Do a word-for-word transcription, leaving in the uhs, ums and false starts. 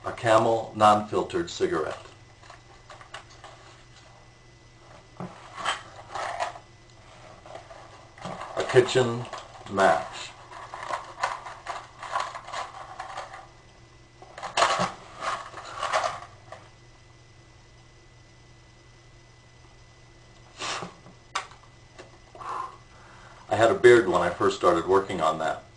A Camel non-filtered cigarette. A kitchen match. I had a beard when I first started working on that.